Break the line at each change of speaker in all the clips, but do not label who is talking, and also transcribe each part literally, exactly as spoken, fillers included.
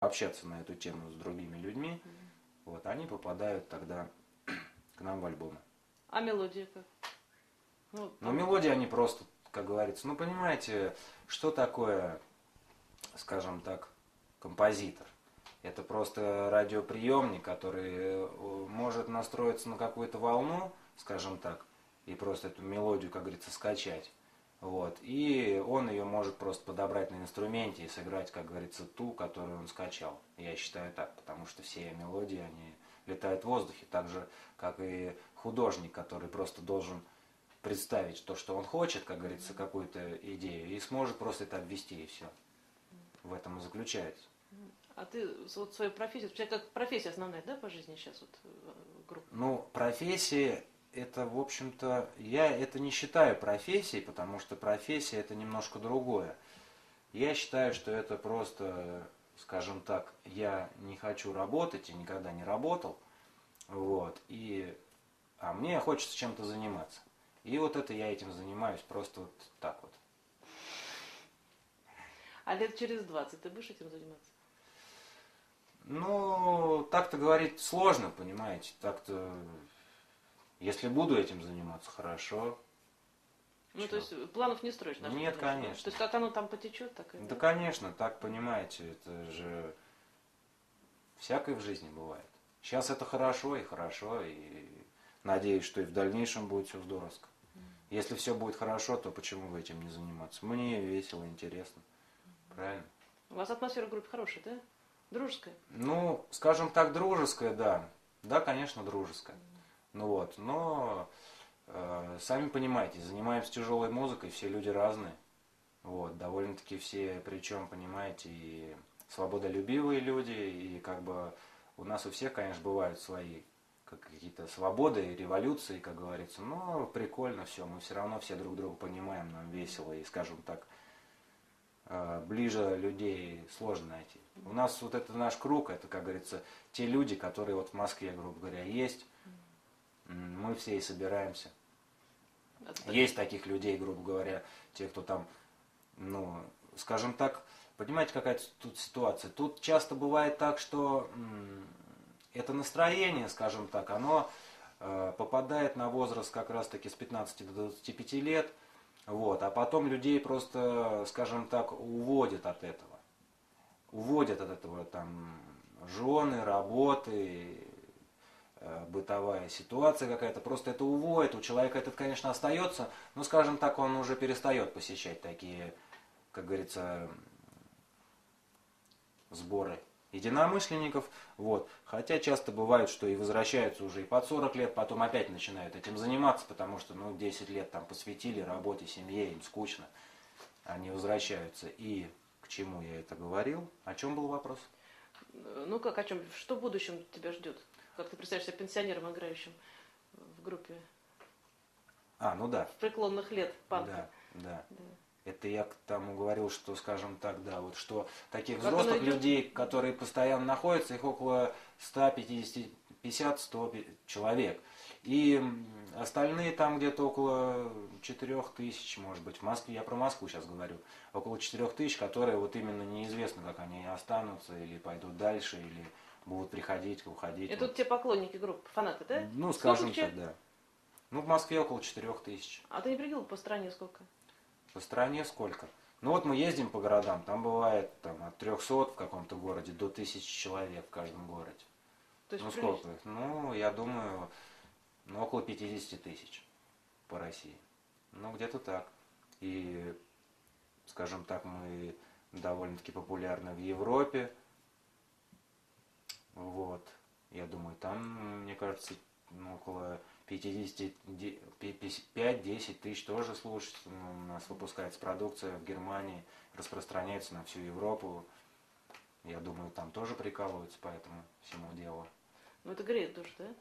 общаться на эту тему с другими людьми, вот, они попадают тогда к нам в альбомы.
А мелодия как? Ну,
Но
там...
мелодии они просто, как говорится, ну понимаете, что такое, скажем так, композитор? Это просто радиоприемник, который может настроиться на какую-то волну, скажем так, и просто эту мелодию, как говорится, скачать. Вот. И он ее может просто подобрать на инструменте и сыграть, как говорится, ту, которую он скачал. Я считаю так, потому что все мелодии, они летают в воздухе, так же, как и художник, который просто должен представить то, что он хочет, как говорится, какую-то идею, и сможет просто это обвести, и все. В этом и заключается.
А ты вот свою профессию, у тебя как профессия основная, да, по жизни сейчас вот группа?
Ну, профессия, это, в общем-то, я это не считаю профессией, потому что профессия это немножко другое. Я считаю, что это просто, скажем так, я не хочу работать и никогда не работал, вот, и, а мне хочется чем-то заниматься. И вот это я этим занимаюсь просто вот так вот.
А лет через двадцать ты будешь этим заниматься?
Ну, так-то говорить сложно, понимаете, так-то, если буду этим заниматься, хорошо.
Ну,
Чё?
то есть планов не строишь? На
Нет,
дальнейшее, да?
конечно.
То есть как оно там потечет, так и...
Да, конечно, так понимаете, это же всякое в жизни бывает. Сейчас это хорошо и хорошо, и надеюсь, что и в дальнейшем будет все здоровско. Если все будет хорошо, то почему бы этим не заниматься? Мне весело, интересно. Правильно?
У вас атмосфера в группе хорошая, да? Дружеская?
Ну, скажем так, дружеская, да. Да, конечно, дружеская. Ну вот, но э, сами понимаете, занимаемся тяжелой музыкой, все люди разные. Вот, довольно-таки все, причем, понимаете, и свободолюбивые люди, и как бы у нас у всех, конечно, бывают свои как какие-то свободы, революции, как говорится, но прикольно все, мы все равно все друг друга понимаем, нам весело, и, скажем так, ближе людей сложно найти. У нас вот это наш круг, это, как говорится, те люди, которые вот в Москве, грубо говоря, есть, мы все и собираемся. Есть таких людей, грубо говоря, те, кто там, ну, скажем так, понимаете, какая тут ситуация? Тут часто бывает так, что м, это настроение, скажем так, оно э, попадает на возраст как раз-таки с пятнадцати до двадцати пяти лет, вот, а потом людей просто, скажем так, уводят от этого. Уводят от этого там жены, работы, э, бытовая ситуация какая-то, просто это уводит, у человека этот, конечно, остается, но, скажем так, он уже перестает посещать такие, как говорится, сборы единомышленников, вот. Хотя часто бывает, что и возвращаются уже и под сорок лет, потом опять начинают этим заниматься, потому что, ну, десять лет там посвятили работе, семье, им скучно, они возвращаются. И к чему я это говорил? О чем был вопрос?
Ну как, о чем? Что в будущем тебя ждет? Как ты представляешь себя пенсионером, играющим в группе?
А, ну да.
В преклонных лет панка.
Да, да.
Да.
Это я к тому говорил, что, скажем так, да, вот что таких
Как
взрослых
оно идет?
людей, которые постоянно находятся, их около ста пятидесяти, пятьдесят-сто человек. И остальные там где-то около четырех тысяч, может быть, в Москве, я про Москву сейчас говорю, около четырех тысяч, которые вот именно неизвестно, как они останутся, или пойдут дальше, или будут приходить, уходить.
Это
вот.
вот те поклонники группы, фанаты, да?
Ну,
Сколько
скажем
человек?
так, да. Ну, в Москве около четырех тысяч.
А ты не прикинул по стране сколько?
По стране сколько? Ну вот мы ездим по городам, там бывает там, от трехсот в каком-то городе до тысячи человек в каждом городе.
То есть
Ну
прилично.
сколько их? Ну, я думаю, ну, около пятидесяти тысяч по России. Ну, где-то так. И, скажем так, мы довольно-таки популярны в Европе. Вот. Я думаю, там, мне кажется, ну, около пятьдесят пять-десять тысяч тоже слушателей. У нас выпускается продукция в Германии, распространяется на всю Европу. Я думаю, там тоже прикалываются по этому всему делу.
Ну это греет душу, да?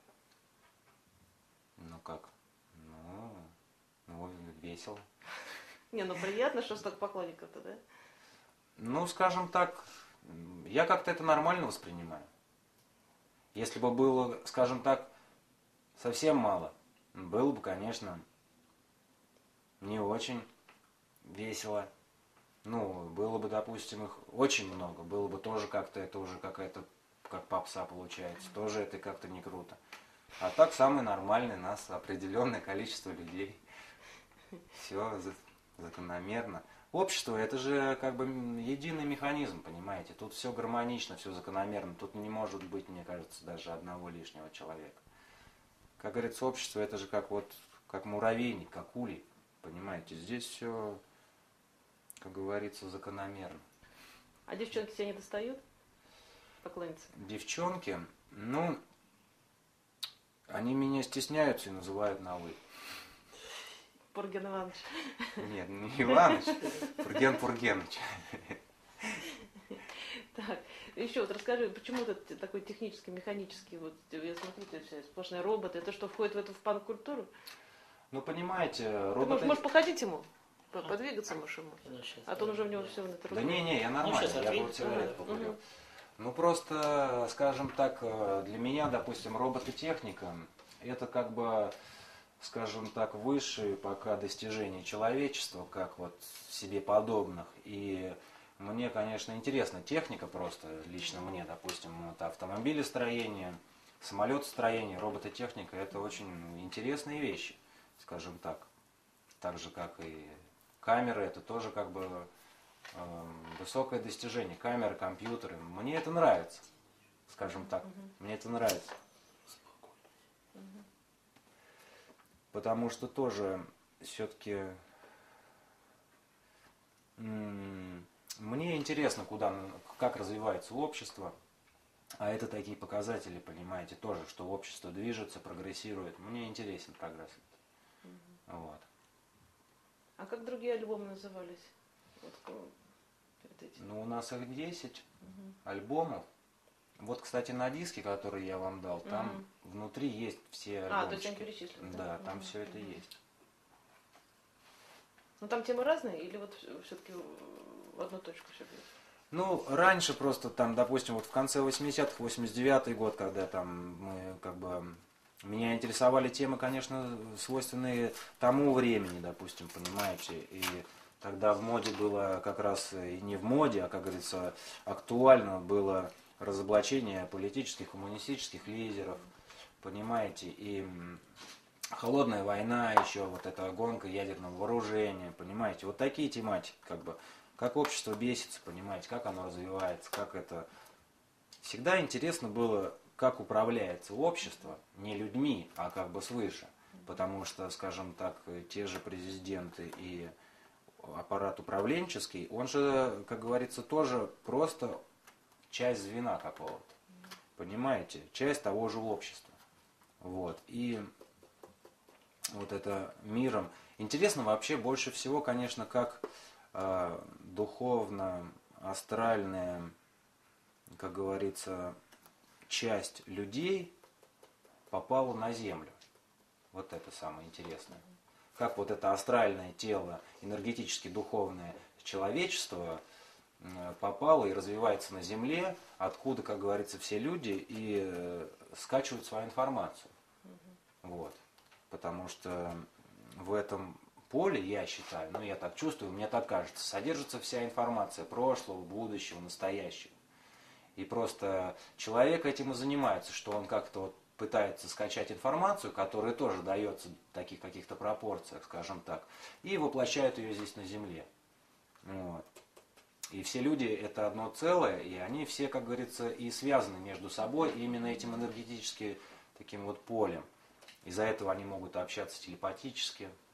Ну как? Ну, ну весело.
Не, ну приятно, что столько поклонников-то, да?
Ну, скажем так, я как-то это нормально воспринимаю. Если бы было, скажем так, совсем мало, было бы, конечно, не очень весело. Ну, было бы, допустим, их очень много, было бы тоже как-то, это уже какая-то, как попса получается, тоже это как-то не круто. А так самый нормальный нас определенное количество людей. Все закономерно. Общество это же как бы единый механизм, понимаете? Тут все гармонично, все закономерно. Тут не может быть, мне кажется, даже одного лишнего человека. Как говорится, общество это же как вот, как муравейник, как улей. Понимаете, здесь все, как говорится, закономерно.
А девчонки тебя не достают? Поклонницы?
Девчонки, ну, они меня стесняются и называют на «вы».
Пурген Иванович.
Нет, не Иваныч, Пурген Пургеныч.
Так, еще вот расскажи, почему ты такой технический, механический, вот я смотрю, ты вся сплошные роботы, это что, входит в эту в панк-культуру?
Ну, понимаете,
Ты
роботы...
можешь, можешь походить ему, подвигаться можешь ему, а то он уже в него все
Да не-не, я нормально,
Ну,
я вот сигарет покурил. Ну, просто, скажем так, для меня, допустим, робототехника, это как бы, скажем так, высшие пока достижения человечества, как вот себе подобных. И мне, конечно, интересна техника просто, лично мне, допустим, вот автомобилестроение, самолетостроение, робототехника, это очень интересные вещи, скажем так. Так же, как и камеры, это тоже как бы э, высокое достижение. Камеры, компьютеры. Мне это нравится, скажем так. Uh-huh. Мне это нравится. Uh-huh. Потому что тоже все-таки м- мне интересно, куда, как развивается общество. А это такие показатели, понимаете, тоже, что общество движется, прогрессирует. Мне интересен прогресс. Uh-huh. Вот.
А как другие альбомы назывались? Вот, вот эти.
Ну, у нас их десять
угу.
альбомов. Вот, кстати, на диске, который я вам дал, там угу. внутри есть все альбомчики.
А, то есть они перечислены.
Да,
да?
там
угу.
все это
угу.
есть.
Ну, там темы разные или вот все-таки в одну точку все будет?
Ну, раньше просто там, допустим, вот в конце восьмидесятых, восемьдесят девятый год, когда там мы как бы... Меня интересовали темы, конечно, свойственные тому времени, допустим, понимаете. И тогда в моде было как раз, и не в моде, а, как говорится, актуально было разоблачение политических, коммунистических лидеров, понимаете. И холодная война еще, вот эта гонка ядерного вооружения, понимаете. Вот такие тематики, как бы, как общество бесится, понимаете, как оно развивается, как это... Всегда интересно было... как управляется общество не людьми, а как бы свыше. Потому что, скажем так, те же президенты и аппарат управленческий, он же, как говорится, тоже просто часть звена какого-то. Понимаете? Часть того же общества. Вот. И вот это миром. Интересно вообще больше всего, конечно, как э, духовно, астральная, как говорится, часть людей попала на Землю. Вот это самое интересное. Как вот это астральное тело, энергетически духовное человечество попало и развивается на Земле, откуда, как говорится, все люди и скачивают свою информацию. Вот. Потому что в этом поле, я считаю, ну я так чувствую, мне так кажется, содержится вся информация прошлого, будущего, настоящего. И просто человек этим и занимается, что он как-то вот пытается скачать информацию, которая тоже дается в таких каких-то пропорциях, скажем так, и воплощает ее здесь на Земле. Вот. И все люди это одно целое, и они все, как говорится, и связаны между собой именно этим энергетическим таким вот полем. Из-за этого они могут общаться телепатически,